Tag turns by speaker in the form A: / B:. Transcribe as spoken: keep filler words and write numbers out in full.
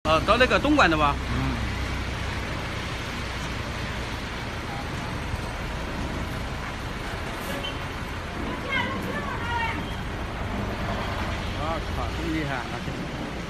A: 呃，到那个东莞的吧？
B: 嗯。
A: 我靠，真厉害！